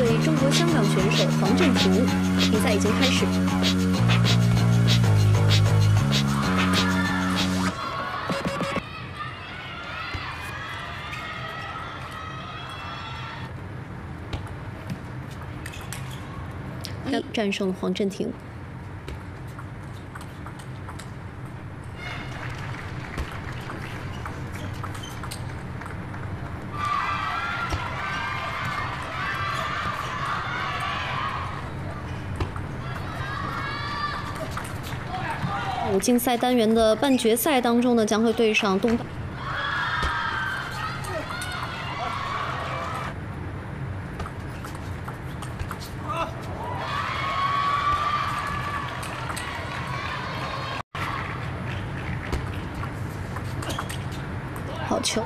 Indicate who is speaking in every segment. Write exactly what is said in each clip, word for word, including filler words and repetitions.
Speaker 1: 对中国香港选手黄镇廷，比赛已经开始。 战胜了黄镇廷。五竞赛单元的半决赛当中呢，将会对上东道。 好球！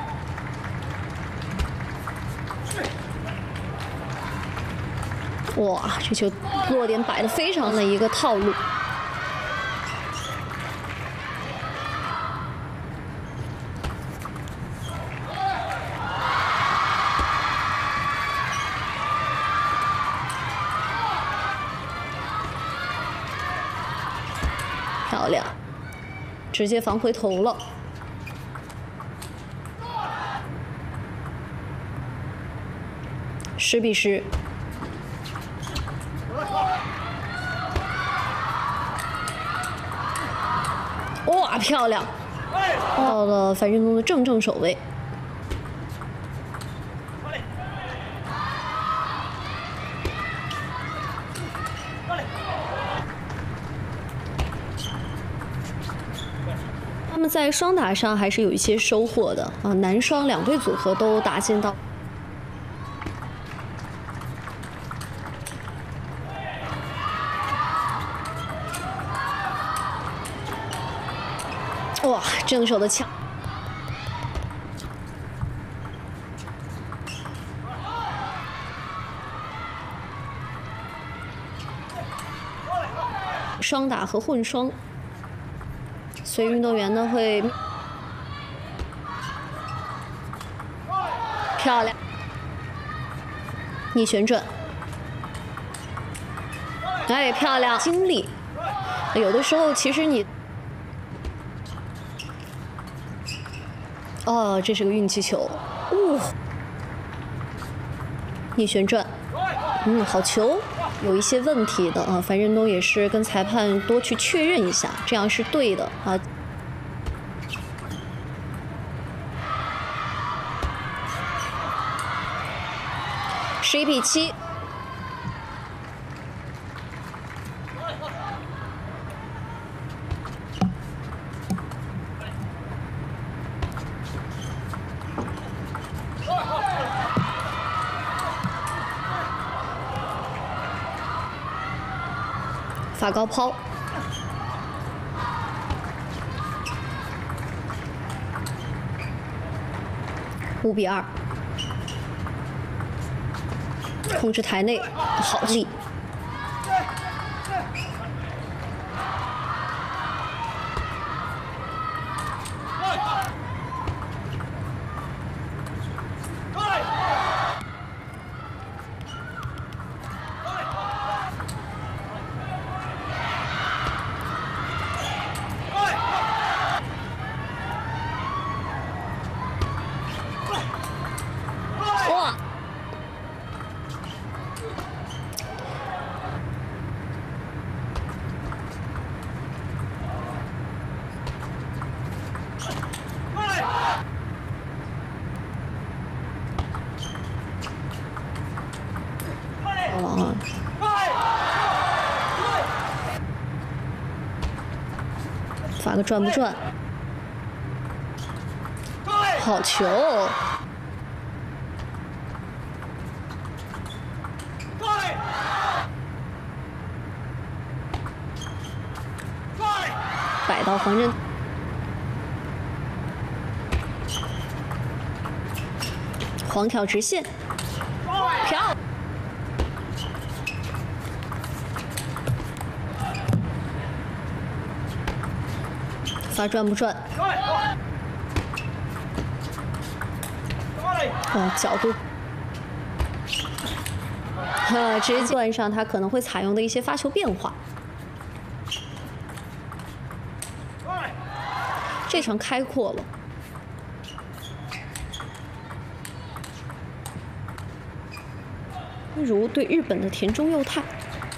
Speaker 1: 哇，这球落点摆的非常的一个套路。漂亮，直接防回头了。 十比十，哇，漂亮！到了樊振东的正正手位。他们在双打上还是有一些收获的啊，男双两队组合都打进到。 哇，正手的抢，双打和混双，所以运动员呢会漂亮逆旋转，哎，漂亮经历，有的时候其实你。 哦，这是个运气球，哦，逆旋转，嗯，好球，有一些问题的啊。樊振东也是跟裁判多去确认一下，这样是对的啊。十一比七。 发高抛，五比二，控制台内，好力。发个转不转？好球！摆到黄振，黄挑直线，漂！ 发转不转？哦，角度呃，直接段上他可能会采用的一些发球变化。这场开阔了。如对日本的田中佑太。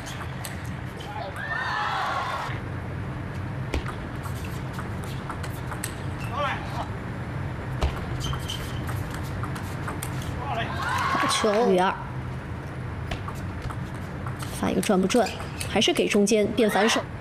Speaker 1: 好球，鱼二。发一个转不转，还是给中间变反手。